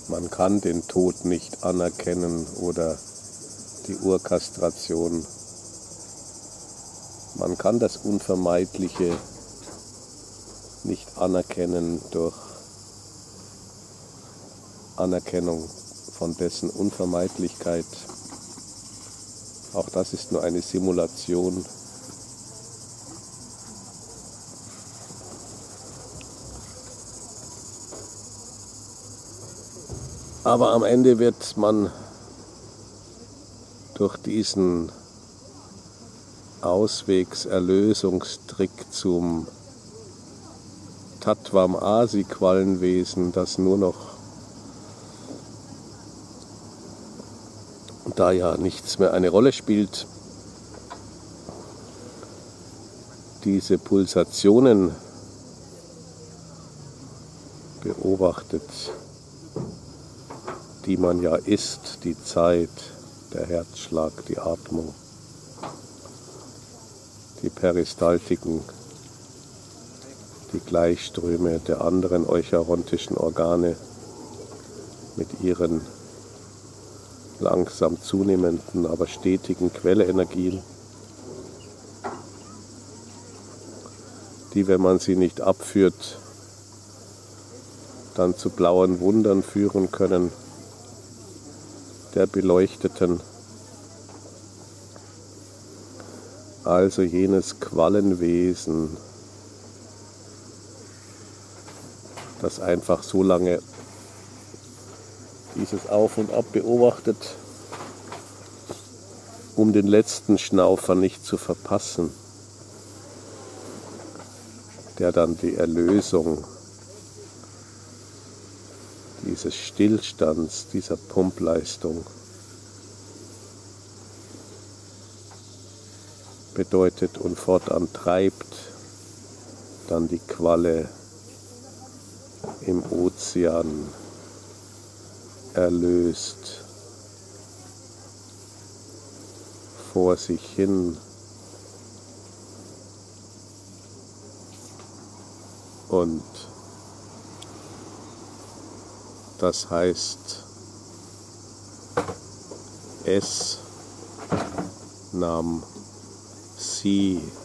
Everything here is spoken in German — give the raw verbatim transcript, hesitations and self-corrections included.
Man kann den Tod nicht anerkennen oder die Urkastration. Man kann das Unvermeidliche nicht anerkennen durch Anerkennung von dessen Unvermeidlichkeit. Auch das ist nur eine Simulation. Aber am Ende wird man durch diesen Auswegserlösungstrick zum Tattvam Asi Quallenwesen, das nur noch, da ja nichts mehr eine Rolle spielt, diese Pulsationen beobachtet, die man ja ist, die Zeit, der Herzschlag, die Atmung, die Peristaltiken, die Gleichströme der anderen eucharontischen Organe mit ihren langsam zunehmenden, aber stetigen Quelleenergien, die, wenn man sie nicht abführt, dann zu blauen Wundern führen können, der Beleuchteten, also jenes Quallenwesen, das einfach so lange dieses Auf und Ab beobachtet, um den letzten Schnaufer nicht zu verpassen, der dann die Erlösung dieses Stillstands, dieser Pumpleistung bedeutet und fortan treibt dann die Qualle im Ozean erlöst vor sich hin und das heißt, es nahm sie